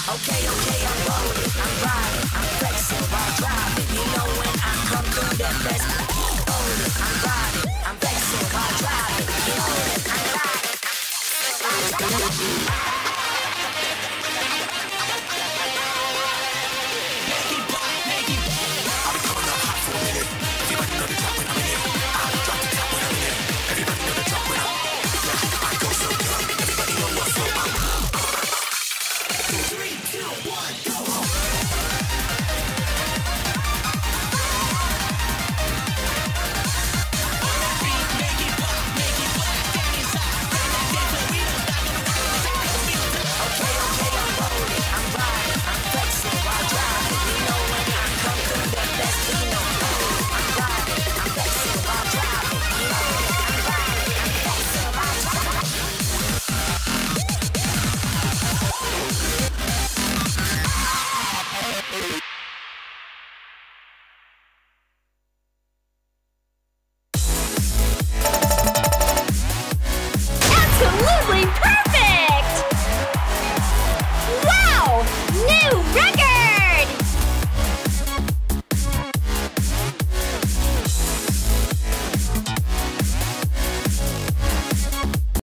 Okay, I'm rolling, I'm riding, I'm flexing while driving. You know when I come through that best. Rolling, I'm riding, I'm flexing while driving. You know when I ride, I'm flexing while driving. Absolutely perfect! Wow! New record!